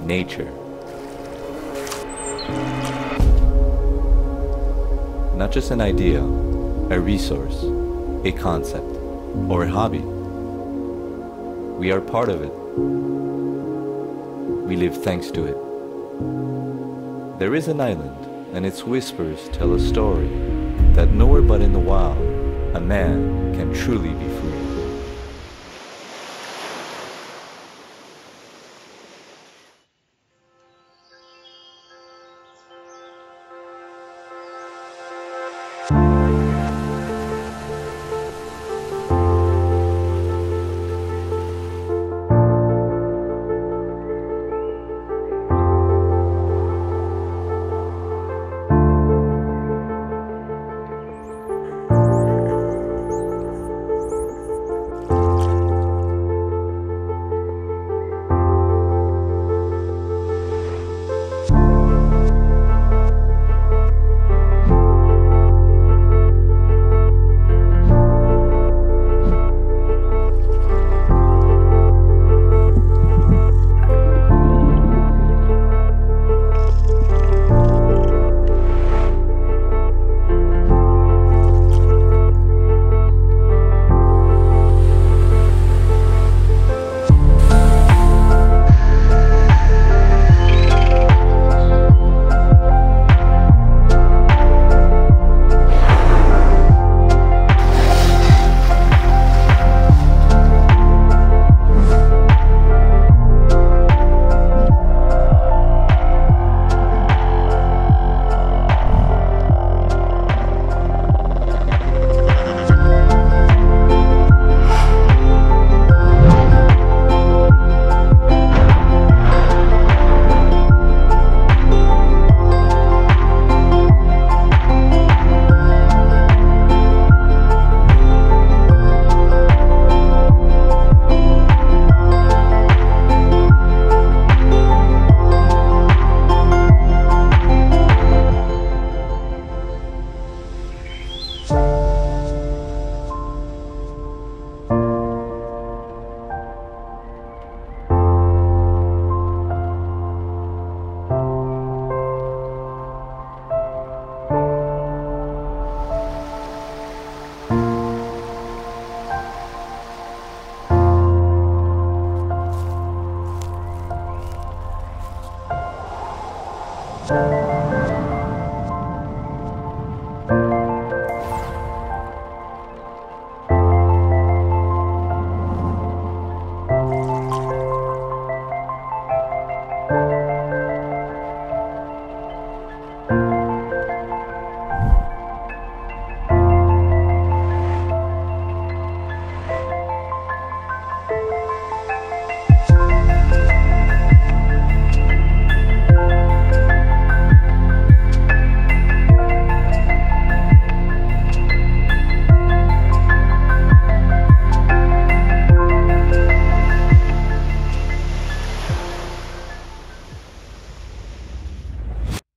nature. Not just an idea, a resource, a concept, or a hobby. We are part of it. We live thanks to it. There is an island, and its whispers tell a story that nowhere but in the wild, a man can truly be free. Bye.